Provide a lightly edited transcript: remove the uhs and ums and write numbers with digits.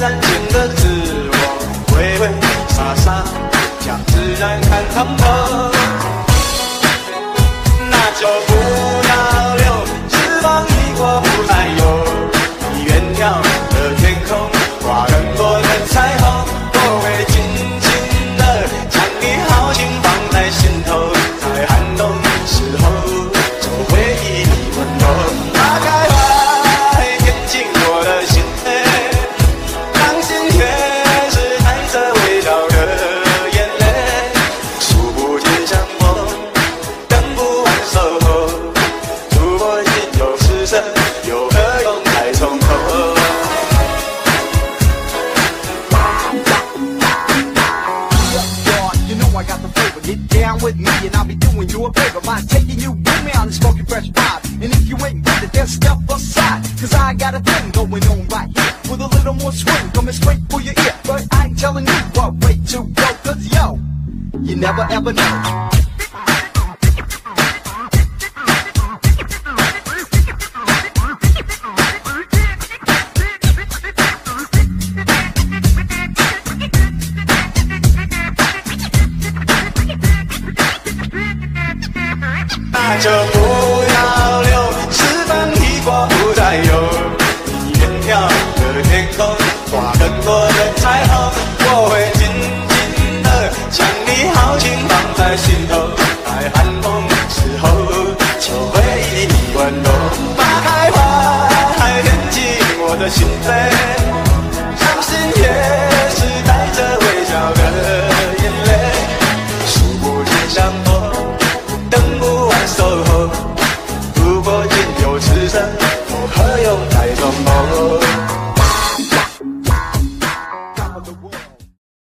然间的自我，挥挥洒洒，将自然看透透。那就不要留，翅膀一过不再有。你远眺的天空，挂更多的彩虹。我会紧紧地将你豪情放在心头，在寒冬时候，做回忆的温柔。打开怀，填进我的心扉，掌心却是带着微笑的眼泪。数不尽相逢，等不完守候，如果心有失神，有何用再从头？You know I got the flavor. Get down with me and I'll be doing you a favor by taking you with me on this funky fresh vibe. And if you ain't with it, then step aside, cause I got a thing going on right here with a little more swing coming straight for your ear. But I ain't telling you what way to go, cause yo, you never ever know.那就不要留，翅膀一过不再有。你远眺的天空，挂更多的彩虹。我会紧紧地将你豪情放在心头，在寒冬时候，求回忆的温柔。打开怀，填进我的心扉。